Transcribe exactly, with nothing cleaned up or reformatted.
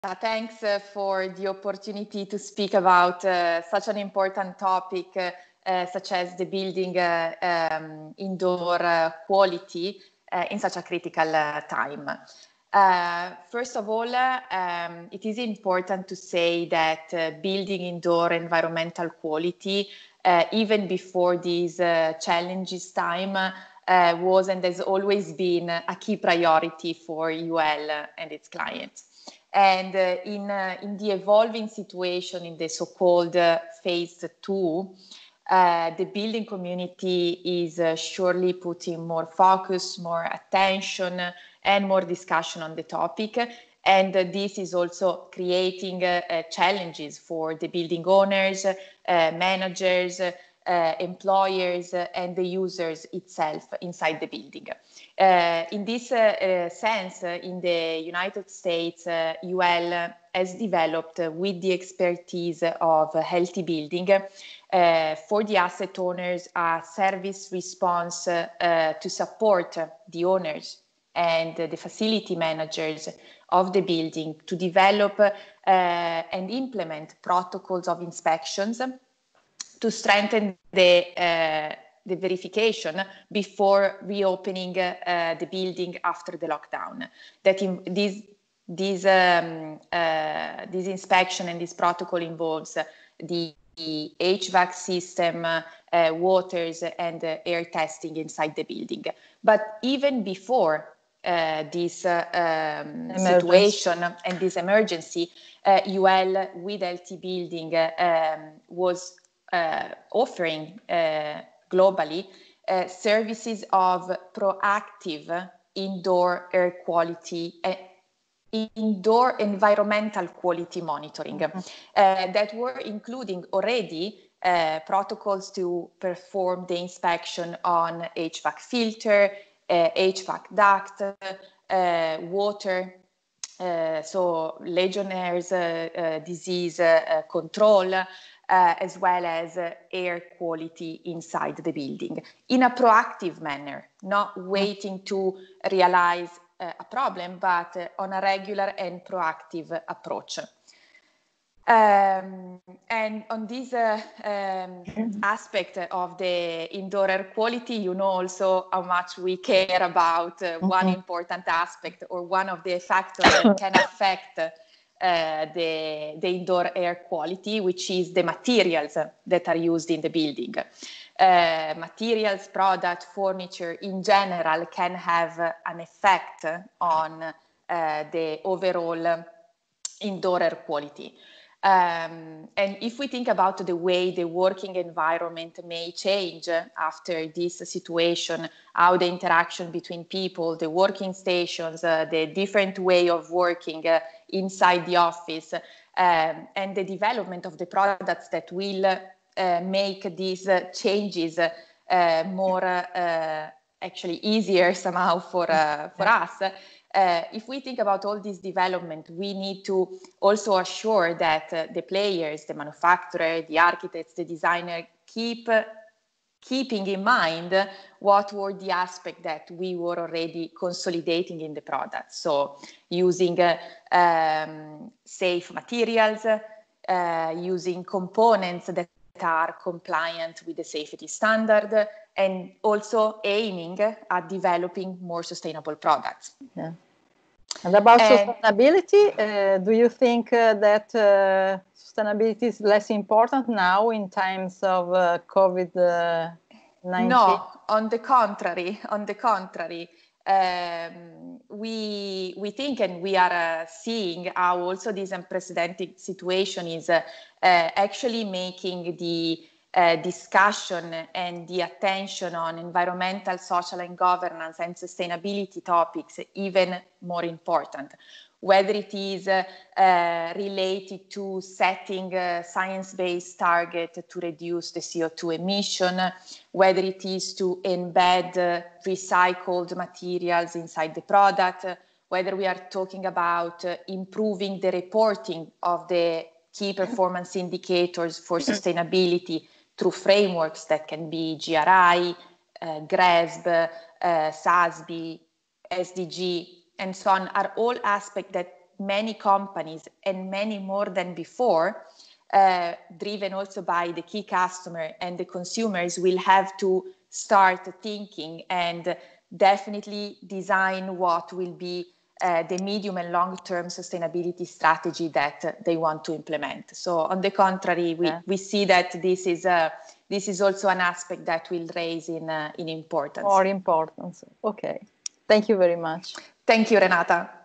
Uh, thanks uh, for the opportunity to speak about uh, such an important topic uh, uh, such as the building uh, um, indoor uh, quality uh, in such a critical uh, time. Uh, first of all, uh, um, it is important to say that uh, building indoor environmental quality, uh, even before these uh, challenges time, uh, was and has always been a key priority for U L and its clients. And uh, in, uh, in the evolving situation in the so-called uh, phase two, uh, the building community is uh, surely putting more focus, more attention, uh, and more discussion on the topic. And uh, this is also creating uh, uh, challenges for the building owners, uh, managers, uh, employers, uh, and the users itself inside the building. Uh, in this uh, uh, sense, uh, in the United States, uh, U L has developed uh, with the expertise of uh, healthy building uh, for the asset owners a service response uh, uh, to support uh, the owners and uh, the facility managers of the building to develop uh, and implement protocols of inspections to strengthen the uh, the verification before reopening uh, the building after the lockdown. That in, this this um, uh, this inspection and this protocol involves the, the H V A C system, uh, waters, and uh, air testing inside the building. But even before uh, this uh, um, situation and this emergency, uh, U L with Healthy Building uh, um, was uh, offering uh, globally uh, services of proactive indoor air quality, uh, indoor environmental quality monitoring mm-hmm. uh, that were including already uh, protocols to perform the inspection on H V A C filter, uh, H V A C duct, uh, water, uh, so Legionnaire's uh, uh, disease uh, control, Uh, as well as uh, air quality inside the building in a proactive manner, not waiting to realize uh, a problem, but uh, on a regular and proactive approach. Um, and on this uh, um, aspect of the indoor air quality, you know also how much we care about uh, one mm-hmm. important aspect or one of the factors that can affect Uh, the, the indoor air quality, which is the materials that are used in the building. Uh, materials, product, furniture in general can have uh, an effect on uh, the overall indoor air quality. Um, and if we think about the way the working environment may change after this situation, how the interaction between people, the working stations, uh, the different way of working uh, inside the office, um, and the development of the products that will uh, make these uh, changes uh, more uh, actually easier somehow for, uh, for yeah. us. Uh, if we think about all this development, we need to also assure that uh, the players, the manufacturer, the architects, the designer keep uh, keeping in mind what were the aspects that we were already consolidating in the product. So using uh, um, safe materials, uh, using components that are compliant with the safety standard, and also aiming at developing more sustainable products. Yeah. And about and, sustainability, uh, do you think uh, that uh, sustainability is less important now in times of uh, COVID nineteen? No, on the contrary, on the contrary. Um, we we think and we are uh, seeing how also this unprecedented situation is uh, uh, actually making the uh, discussion and the attention on environmental, social and governance and sustainability topics even more important. Whether it is uh, uh, related to setting a science-based target to reduce the C O two emission, whether it is to embed uh, recycled materials inside the product, uh, whether we are talking about uh, improving the reporting of the key performance indicators for sustainability through frameworks that can be G R I, uh, GRESB, uh, S A S B, S D G, and so on, are all aspects that many companies and many more than before, uh, driven also by the key customer and the consumers, will have to start thinking and definitely design what will be uh, the medium and long-term sustainability strategy that uh, they want to implement. So on the contrary, we, Yeah. we see that this is a, this is also an aspect that will raise in, uh, in importance. More importance. Okay. Thank you very much. Thank you, Renata.